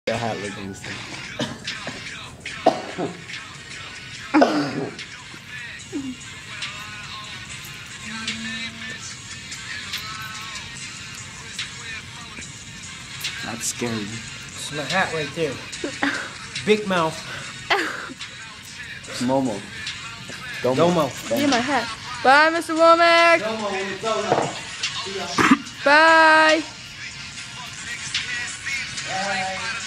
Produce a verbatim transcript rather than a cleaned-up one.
The hat looking thing. That's scary. It's my hat right there. Big mouth. Momo. Domo. Domo. Give me my hat. Bye, Mister Womack. Domo, when it's all up. Bye. Bye.